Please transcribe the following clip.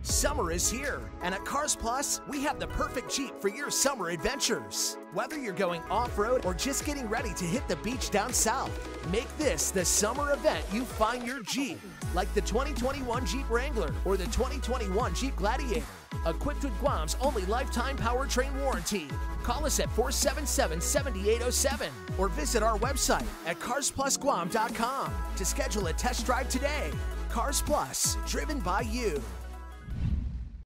Summer is here, and at Cars Plus, we have the perfect Jeep for your summer adventures. Whether you're going off-road or just getting ready to hit the beach down south, make this the summer event you find your Jeep. Like the 2021 Jeep Wrangler or the 2021 Jeep Gladiator, equipped with Guam's only lifetime powertrain warranty. Call us at 477-7807 or visit our website at carsplusguam.com to schedule a test drive today. Cars Plus, driven by you.